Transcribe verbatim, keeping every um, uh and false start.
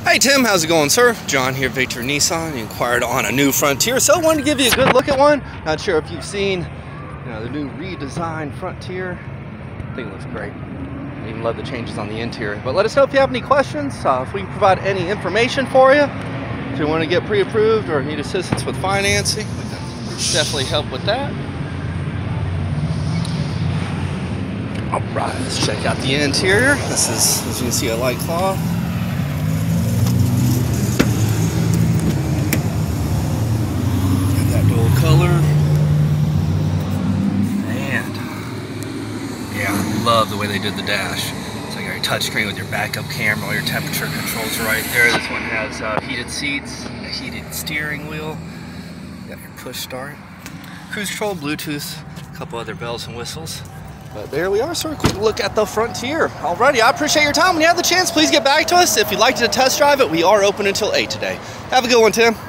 Hey Tim, how's it going, sir? John here, Victor Nissan. You inquired on a new Frontier, so I wanted to give you a good look at one. Not sure if you've seen, you know, the new redesigned Frontier. I think it looks great. I even love the changes on the interior. But let us know if you have any questions, uh, if we can provide any information for you. If you want to get pre-approved or need assistance with financing, we can definitely help with that. All right, let's check out the interior. This is, as you can see, a light cloth. Color, and yeah, I love the way they did the dash. So you got your touchscreen with your backup camera, all your temperature controls are right there. This one has uh, heated seats, a heated steering wheel. You got your push start, cruise control, Bluetooth, a couple other bells and whistles. But there we are, so a quick look at the Frontier. Alrighty, I appreciate your time. When you have the chance, please get back to us. If you'd like to test drive it, we are open until eight today. Have a good one, Tim.